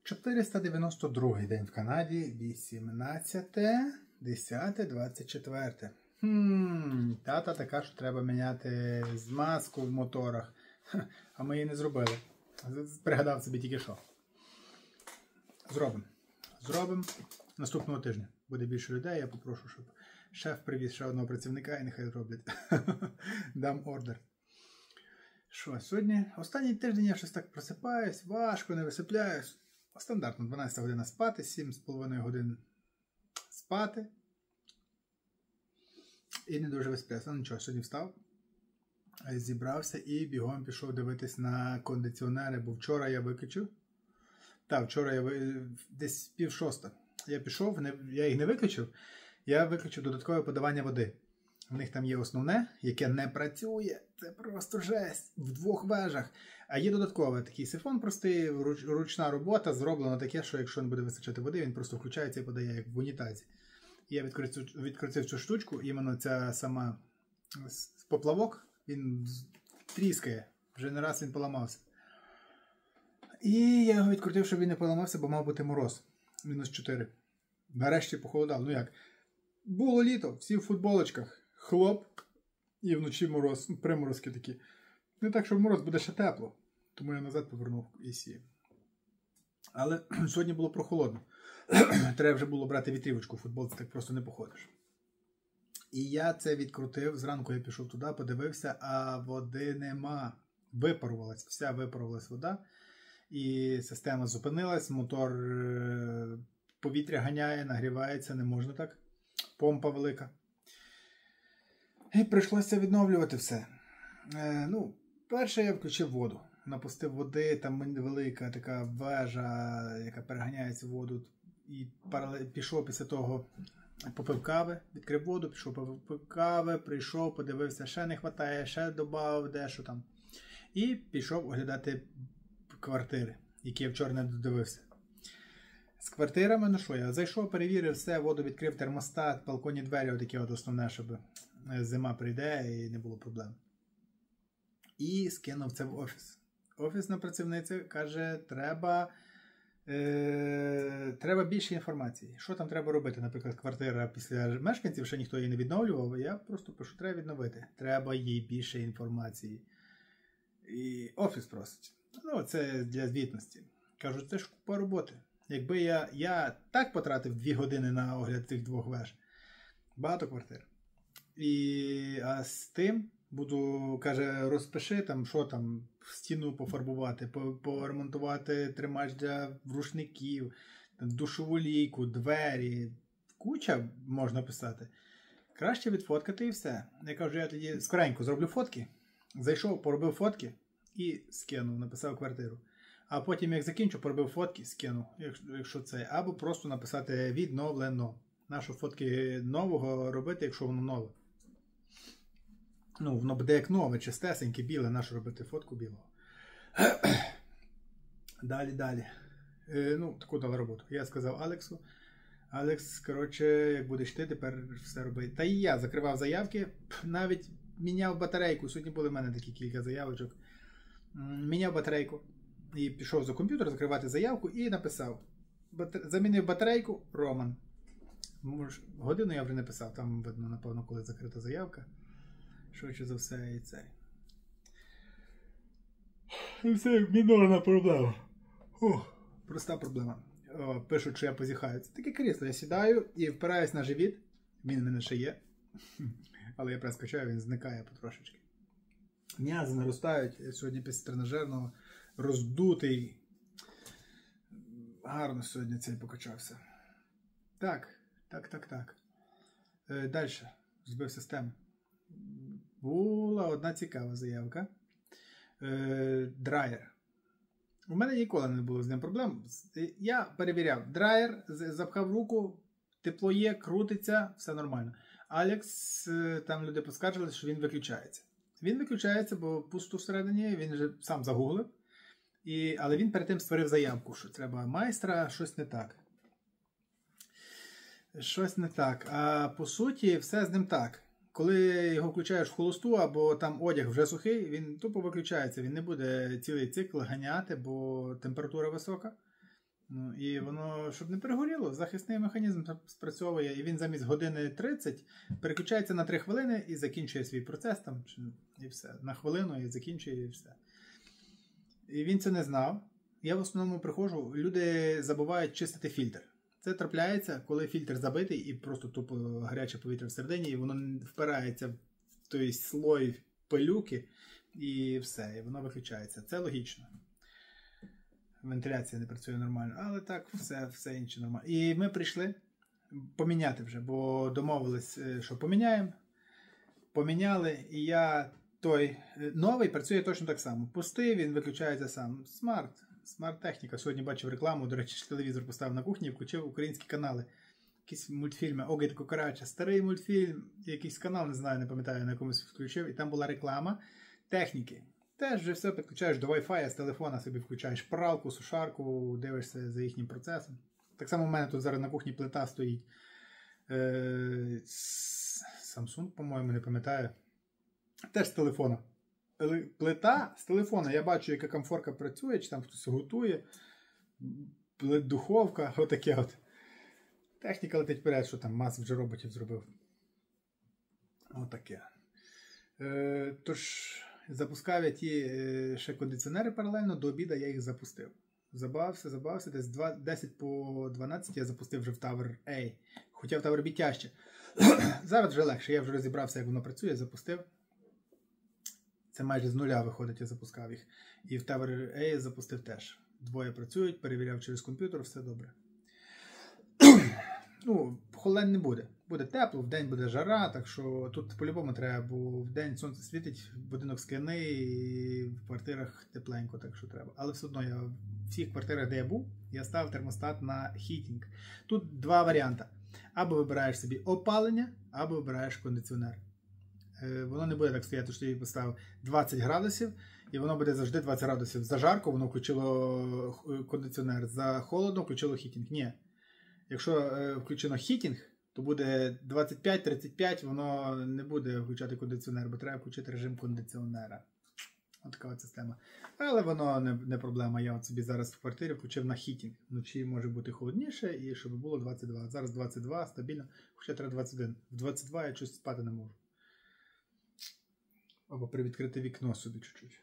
492 день в Канаді, 18.10.24. Тата така, що треба міняти змазку в моторах. А ми її не зробили. Пригадав собі тільки що. Зробимо наступного тижня. Буде більше людей, я попрошу, щоб шеф привіз ще одного працівника і нехай роблять. Дам ордер. Що, сьогодні? Останній тиждень я щось так просипаюсь, важко, не висипляюсь. Стандартно 12 година спати, 7,5 годин спати. І не дуже висипляюсь. Ну нічого, сьогодні встав, зібрався і бігом пішов дивитись на кондиціонери, бо вчора я виключив. Так, вчора я десь 5:30. Я пішов, я їх не виключив, я виключив додаткове подавання води. В них там є основне, яке не працює. Це просто жесть. В 2 вежах. А є додаткове. Такий сифон простий, ручна робота, зроблено таке, що якщо не буде вистачати води, він просто включається і подає, як в унітазі. Я відкрутив цю штучку, іменно ця сама поплавок, він тріскає. Вже не раз він поламався. І я його відкрутив, щоб він не поламався, бо мав бути мороз. -4. Нарешті похолодало. Ну як? Було літо, всі в футболочках. Хлоп, і вночі мороз, приморозки такі. Не так, що в мороз буде ще тепло. Тому я назад повернув і сів. Але сьогодні було прохолодно. Треба вже було брати вітрівочку, в футболці так просто не походиш. І я це відкрутив, зранку я пішов туди, подивився, а води нема. Випарувалась, вся випарувалась вода. І система зупинилась, мотор повітря ганяє, нагрівається, не можна так. Помпа велика. І прийшлося відновлювати все. Перше я включив воду. Напустив води, там велика така вежа, яка переганяється в воду. І пішов після того, попив кави, відкрив воду, пішов попив кави, прийшов, подивився, ще не вистачає, ще додав дещо там. І пішов оглядати квартири, які я вчора не додивився. З квартирами, ну що, я зайшов, перевірив все, воду відкрив, термостат, балконні двері, отакі от основне, щоб зима прийде і не було проблем. І скинув це в офіс. Офісна працівниця каже, треба більше інформації. Що там треба робити? Наприклад, квартира після мешканців, ще ніхто її не відновлював, я просто пишу, треба відновити. Треба їй більше інформації. І офіс просить. Ну, це для звітності. Кажу, це ж купа роботи. Якби я так потратив 2 години на огляд цих 2 веж. Багато квартир. А з тим буду, каже, розпиши там, що там, стіну пофарбувати, поремонтувати тримач для рушників, душову лійку, двері. Куча можна писати. Краще відфоткати і все. Я кажу, я тоді скоренько зроблю фотки. Зайшов, поробив фотки і скинув, написав квартиру. А потім, як закінчу, поробив фотки, скину, якщо це. Або просто написати відновлено. Нащо фотки нового робити, якщо воно нове. Ну, воно буде як нове, чистесеньке, біле. Нащо робити фотку білого. Далі. Таку дали роботу. Я сказав Алексу. Алекс, коротше, як будеш ти, тепер все робити. Та і я закривав заявки, навіть міняв батарейку. Сьогодні були в мене такі кілька заявочок. Міняв батарейку. І пішов за комп'ютер закривати заявку і написав. Замінив батарейку, Роман. Годину я вже не писав, там видно, напевно, коли закрита заявка. Швидше за все і це. І все, мінорна проблема. Проста проблема. Пишуть, що я позіхаю. Це таке крісло. Я сідаю і впираюсь на живіт. Він в мене ще є. Але я прес качаю, він зникає потрошечки. М'язи наростають. Я сьогодні після тренажерного роздутий. Гарно сьогодні цей покачався. Так. Далі. Збив систему. Була одна цікава заявка. Драйер. У мене ніколи не було з ним проблем. Я перевіряв. Драйер, запхав руку, тепло є, крутиться, все нормально. Алекс, там люди поскаржили, що він виключається. Він виключається, бо пусто всередині, він вже сам загуглив. Але він перед тим створив заявку, що треба майстра, щось не так. Щось не так. А по суті, все з ним так. Коли його включаєш в холосту, або там одяг вже сухий, він тупо виключається. Він не буде цілий цикл ганяти, бо температура висока. Ну, і воно, щоб не перегоріло, захисний механізм спрацьовує, і він замість години 30 переключається на 3 хвилини і закінчує свій процес там, і все. На хвилину і закінчує, і все. І він це не знав. Я в основному приходжу, люди забувають чистити фільтр. Це трапляється, коли фільтр забитий і просто тупо гаряче повітря всередині, і воно впирається в той слой пилюки, і все, і воно виключається. Це логічно. Вентиляція не працює нормально, але так, все інше нормально. І ми прийшли поміняти вже, бо домовились, що поміняємо. Поміняли, і я той новий працює точно так само. Пустий, він виключається сам. Смарт-техніка. Сьогодні бачив рекламу, до речі, телевізор поставив на кухні і включив українські канали. Якісь мультфільми, Огид Кукарача, старий мультфільм, якийсь канал, не знаю, не пам'ятаю, на якомусь включив, і там була реклама техніки. Теж вже все підключаєш до Wi-Fi, з телефона собі включаєш пралку, сушарку, дивишся за їхнім процесом. Так само в мене тут зараз на кухні плита стоїть. Samsung, по-моєму, не пам'ятаю. Теж з телефона. Плита з телефона. Я бачу, яка комфорка працює, чи там хтось готує. Духовка, отаке от. Техніка летить вперед, що там Маск вже роботів зробив. Отаке. Тож, запускав я ті ще кондиціонери паралельно, до обіду я їх запустив. Забавився, десь 10 по 12 я запустив вже в Tower A. Хоча в Tower B тяжче. Зараз вже легше, я вже розібрався, як воно працює, запустив. Це майже з нуля виходить, я запускав їх. І в Tower A запустив теж. Двоє працюють, перевіряв через комп'ютер, все добре. Ну, холодно не буде. Буде тепло, вдень буде жара, так що тут по-любому треба, бо вдень сонце світить, будинок скляний, і в квартирах тепленько, так що треба. Але все одно я в всіх квартирах, де я був, я ставив термостат на хітінг. Тут два варіанти. Або вибираєш собі опалення, або вибираєш кондиціонер. Воно не буде так стояти, що ти поставив 20 градусів, і воно буде завжди 20 градусів. За жарко воно включило кондиціонер, за холодно включило хітінг. Ні. Якщо включено хітінг, то буде 25-35, воно не буде включати кондиціонер, бо треба включити режим кондиціонера. Ось така от система. Але воно не проблема. Я от собі зараз в квартирі включив на хітінг. Вночі може бути холодніше, і щоб було 22. Зараз 22, стабільно, хоча треба 21. В 22 я щось спати не можу. Або привідкрити вікно собі чуть-чуть.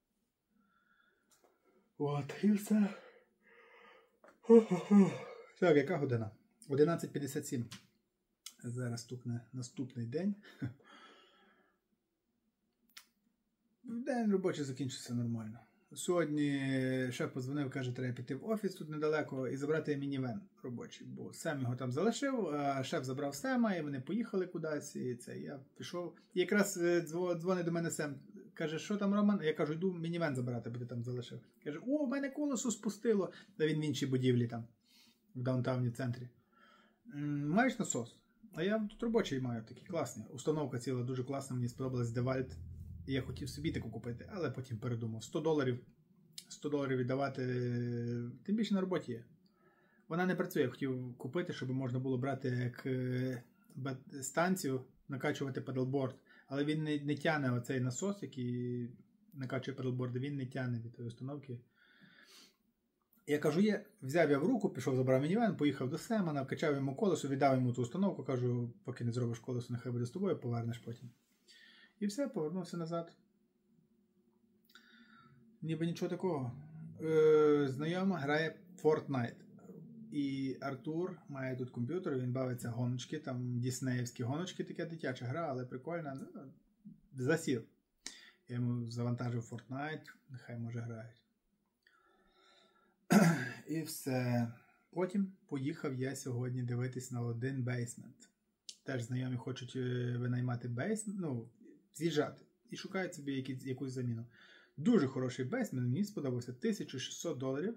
От, і все. Так, яка година? 11:57. Зараз стукне наступний день. День робочий закінчився нормально. Сьогодні шеф подзвонив, каже, треба піти в офіс тут недалеко і забрати мінівен робочий. Бо Сем його там залишив, а шеф забрав Сема, і вони поїхали кудись. І це я пішов. І якраз дзвонить до мене Сем. Каже, що там, Роман? Я кажу, йду мінівен забрати, бо ти там залишив. Каже, о, в мене колесо спустило. Та він в іншій будівлі там, в даунтауні центрі. Маєш насос? А я тут робочий маю, такий класний. Установка ціла, дуже класна, мені сподобалась DeWalt. І я хотів собі таку купити, але потім передумав. $100 віддавати, тим більше на роботі є. Вона не працює, я хотів купити, щоб можна було брати як станцію, накачувати педалборд. Але він не тягне оцей насос, який накачує педалборд, він не тягне від тієї установки. Я кажу, взяв я в руку, пішов, забрав мінівен, поїхав до Сема, накачав йому колесо, віддав йому ту установку, кажу, поки не зробиш колесо, нехай буде з тобою, повернеш потім. І все, повернувся назад. Ніби нічого такого. Знайома грає Fortnite. І Артур має тут комп'ютер, він бавиться гоночки, там діснеївські гоночки, така дитяча гра, але прикольна. Засів. Я йому завантажив Fortnite, нехай може грають. І все. Потім поїхав я сьогодні дивитись на один бейсмент. Теж знайомі хочуть винаймати бейсмент, з'їжджати. І шукають собі якусь заміну. Дуже хороший бейсмент, мені сподобався. $1600.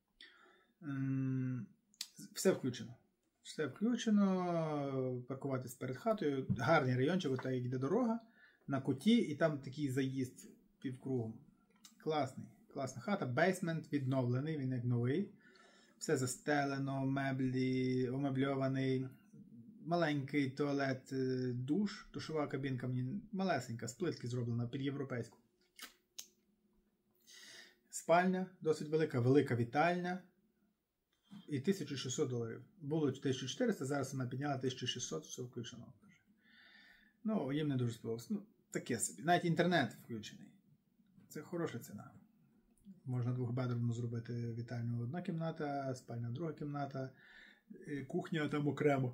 Все включено. Все включено. Паркуватись перед хатою. Гарний райончик, отак йде дорога на куті, і там такий заїзд півкругом. Класний. Класна хата. Бейсмент відновлений, він як новий. Все застелено, меблі, омебльований. Маленький туалет, душ, душова кабінка мені малесенька, з плитки зроблена під європейську. Спальня досить велика, велика вітальня. І $1600. Було 1400, зараз вона підняла 1600, все включено. Ну, їм не дуже сподобалось. Ну, таке собі. Навіть інтернет включений. Це хороша ціна. Можна двохбедровну зробити вітальню одна кімната, спальня друга кімната, кухня там окремо.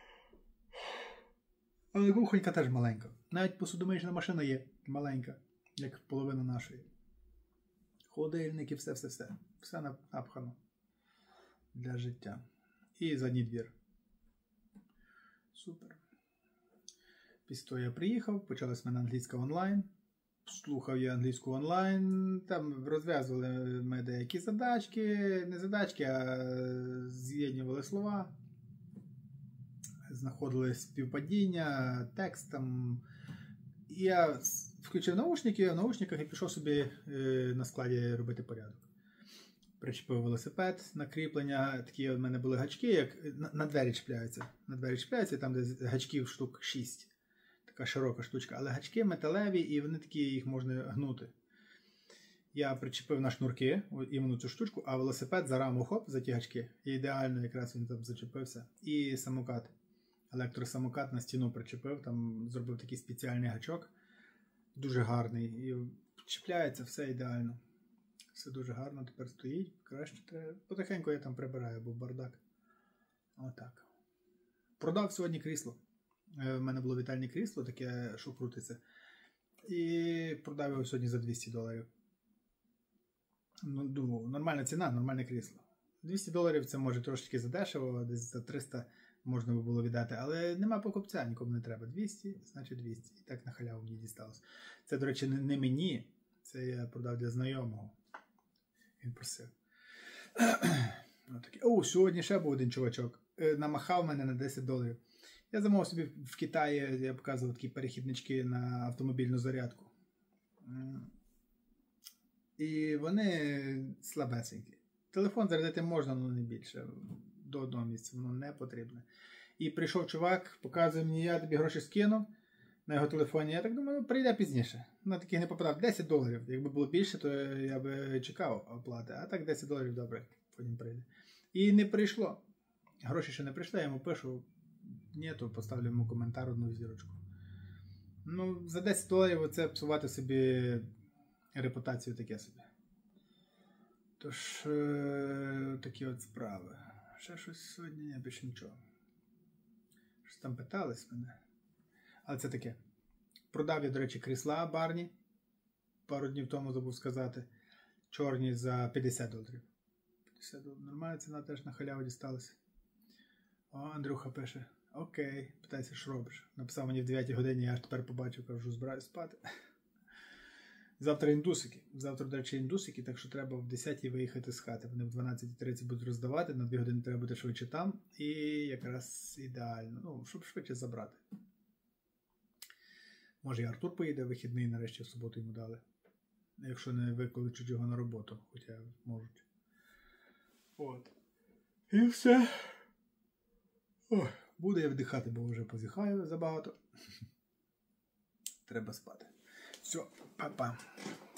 Але кухонька теж маленька. Навіть посудомиючна машина є маленька, як половина нашої. Холодильники, все. Все напхано для життя. І задній двір. Супер. Після того я приїхав, почалась в мене англійська онлайн. Слухав я англійську онлайн, там розв'язували ми деякі задачки, не задачки, а з'єднували слова, знаходили співпадіння, текст там. І я включив наушники, а в наушниках я пішов собі на складі робити порядок. Причепив велосипед на кріплення, такі в мене були гачки, як на двері чіпляються. На двері чіпляються, там десь гачків штук 6. Така широка штучка, але гачки металеві і вони такі, їх можна гнути. Я причепив на шнурки іменно цю штучку, а велосипед за раму хоп, за ті гачки. І ідеально якраз він там зачепився. І самокат. Електросамокат на стіну причепив, там зробив такий спеціальний гачок. Дуже гарний. І чіпляється все ідеально. Все дуже гарно тепер стоїть. Краще треба. Потихеньку я там прибираю, бо бардак. Отак. Продав сьогодні крісло. У мене було вітальне крісло, таке, що крутиться. І продав його сьогодні за $200. Ну, думав, нормальна ціна, нормальне крісло. $200 це може трошечки задешево, десь за 300 можна би було віддати, але нема покупця, нікому не треба. 200, значить 200. І так на халяву мені дісталося. Це, до речі, не мені, це я продав для знайомого. Він просив. О, сьогодні ще був один чувачок. Намахав мене на $10. Я замовив собі в Китаї, я показував такі перехіднички на автомобільну зарядку. І вони слабесенькі. Телефон зарядити можна, але не більше. До одного місця, воно не потрібне. І прийшов чувак, показує мені, я тобі гроші скинув на його телефоні. Я так думаю, ну, прийде пізніше. На таких не попадав. $10. Якби було більше, то я би чекав оплати. А так $10 добре, потім прийде. І не прийшло. Гроші ще не прийшли, я йому пишу. Ні, то поставлю йому коментар, одну зірочку. Ну, за $10 оце псувати собі репутацію таке собі. Тож, такі от справи. Ще щось сьогодні, ні, більше нічого. Щось там питались мене. Але це таке. Продав я, до речі, крісла барні. Пару днів тому забув сказати. Чорні за $50. $50. Нормальна ціна теж на халяву дісталася. О, Андрюха пише. Окей, питайся, що робиш. Написав мені в 9 годині, я аж тепер побачив, кажу, збираюсь спати. Завтра індусики. Завтра, до речі, індусики, так що треба в 10-й виїхати з хати. Вони в 12:30 будуть роздавати, на 2 години треба бути швидше там. І якраз ідеально, ну, щоб швидше забрати. Може і Артур поїде вихідний, нарешті в суботу йому дали. Якщо не викличуть його на роботу, хоча можуть. От. І все. Ой, буду я вдихати, бо вже позіхаю забагато. Треба спати. Все, па-па.